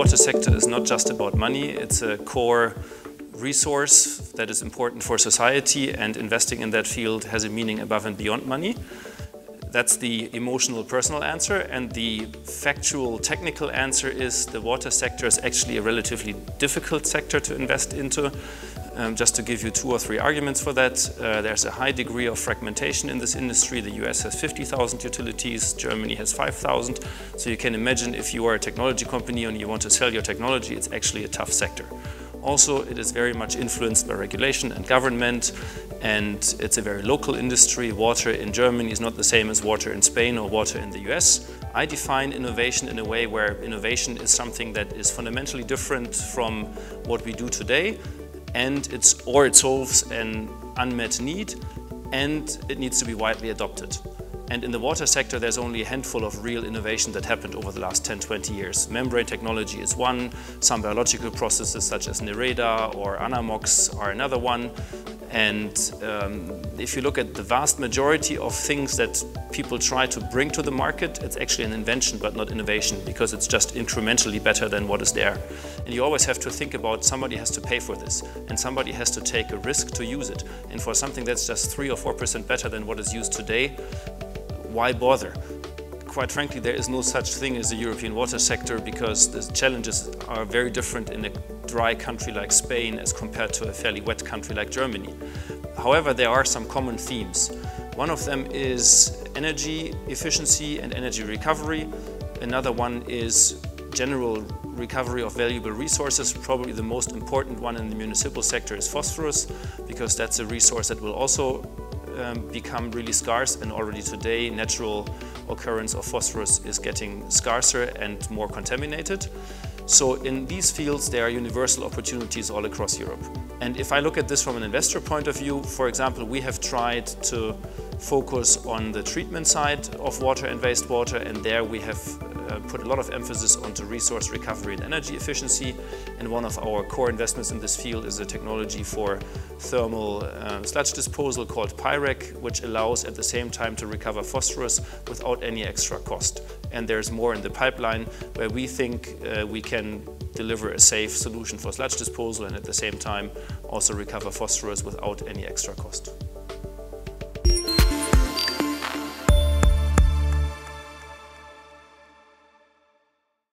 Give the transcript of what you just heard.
water sector is not just about money, it's a core resource that is important for society, and investing in that field has a meaning above and beyond money. That's the emotional, personal answer, and the factual, technical answer is the water sector is actually a relatively difficult sector to invest into. Just to give you 2 or 3 arguments for that, there's a high degree of fragmentation in this industry. The US has 50,000 utilities, Germany has 5,000. So you can imagine if you are a technology company and you want to sell your technology, it's actually a tough sector. Also, it is very much influenced by regulation and government, and it's a very local industry. Water in Germany is not the same as water in Spain or water in the US. I define innovation in a way where innovation is something that is fundamentally different from what we do today, and it solves an unmet need, and it needs to be widely adopted. And in the water sector, there's only a handful of real innovation that happened over the last 10-20 years. Membrane technology is one, some biological processes such as Nereda or Anamox are another one. And if you look at the vast majority of things that people try to bring to the market, it's actually an invention but not innovation, because it's just incrementally better than what is there. And you always have to think about somebody has to pay for this, and somebody has to take a risk to use it. And for something that's just 3 or 4% better than what is used today, why bother? Quite frankly, there is no such thing as the European water sector, because the challenges are very different in a dry country like Spain as compared to a fairly wet country like Germany. However, there are some common themes. One of them is energy efficiency and energy recovery. Another one is general recovery of valuable resources. Probably the most important one in the municipal sector is phosphorus, because that's a resource that will also become really scarce, and already today natural occurrence of phosphorus is getting scarcer and more contaminated. So in these fields there are universal opportunities all across Europe. And if I look at this from an investor point of view, for example, we have tried to focus on the treatment side of water and wastewater, and there we have put a lot of emphasis onto resource recovery and energy efficiency. And one of our core investments in this field is a technology for thermal sludge disposal called Pyrec, which allows at the same time to recover phosphorus without any extra cost. And there's more in the pipeline where we think we can deliver a safe solution for sludge disposal and at the same time also recover phosphorus without any extra cost.